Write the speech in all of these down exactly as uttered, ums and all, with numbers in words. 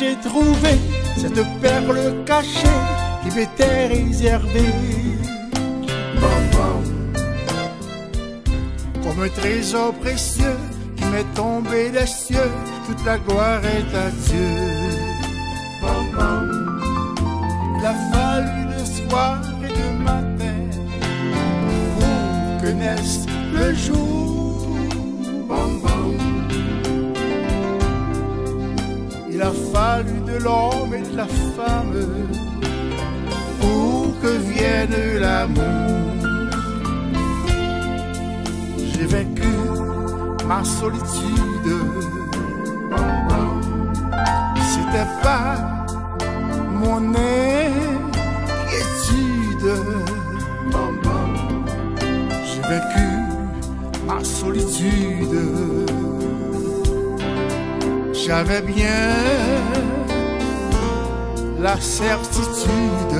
j'ai trouvé cette perle cachée qui m'était réservée. Comme un trésor précieux qui m'est tombé des cieux, toute la gloire est à Dieu. Il a fallu de soir et de matin pour que naisse le jour. Il a fallu de l'homme et de la femme pour que vienne l'amour. J'ai vaincu ma solitude. C'était pas mon inquiétude. J'ai vaincu ma solitude. J'avais bien la certitude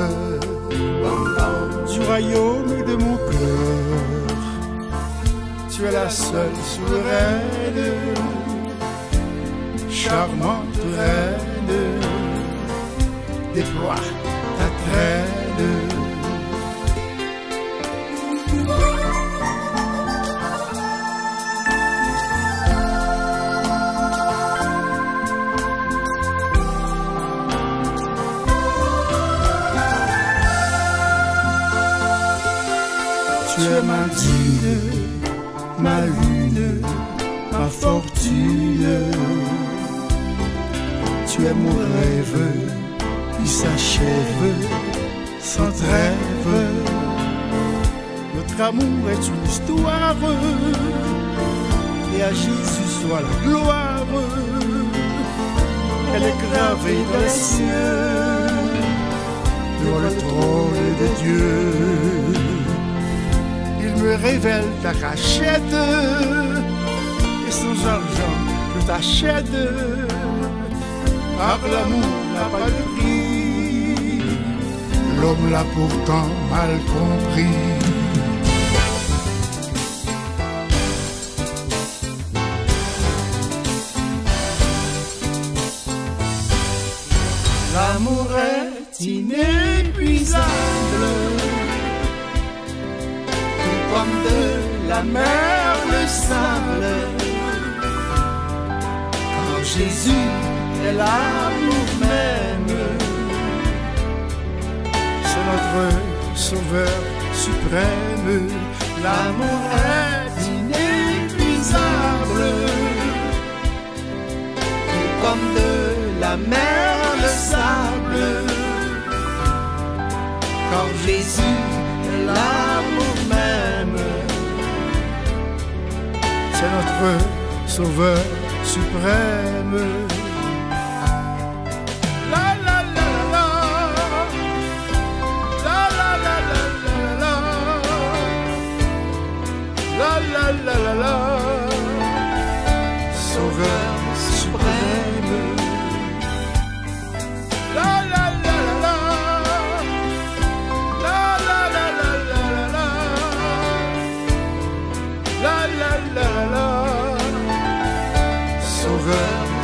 du royaume de mon cœur. Tu es la seule souveraine, charmante reine, déploie ta traîne. Tu es ma dune, ma lune, ma fortune. Tu es mon rêve qui s'achève sans trêve. Notre amour est une histoire et à Jésus soit la gloire. Elle est gravée dans les cieux, dans le trône de Dieu. Il me révèle ta cachette et sans argent je t'achète. Par l'amour n'a pas de prix, l'homme l'a pourtant mal compris. L'amour est inépuisable, comme de la mer le sable. Quand Jésus est l'amour même, c'est notre sauveur suprême. L'amour est inépuisable, comme de la mer le sable. Quand Jésus est l'amour même, c'est notre sauveur suprême. La la la la la la la la la la la la la la, sauveur suprême. La la la la la la la la la la la la la la, sauveur